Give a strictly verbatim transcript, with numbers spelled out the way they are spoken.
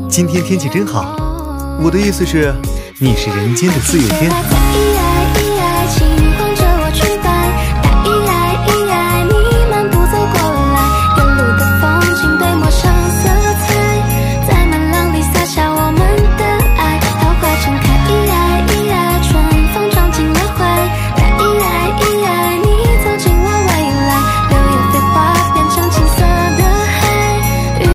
今天天气真好。我的意思是，你是人间的四月天。